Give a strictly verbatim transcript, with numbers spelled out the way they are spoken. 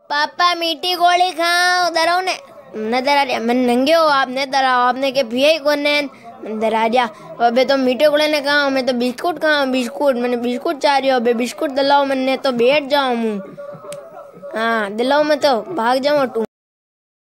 पापा मीठी गोली खाओ डराओ ने न डरा दिया मैं नंगे हो आपने डराओ आपने के पिए कौन है डरा दिया अबे तो मीठे गोले ने कहा मैं तो बिस्कुट खाऊं बिस्कुट मैंने बिस्कुट चाह रही हो अबे बिस्कुट दिलाओ मैंने तो बैठ जाऊं हाँ दिलाओ मैं तो भाग जाऊं।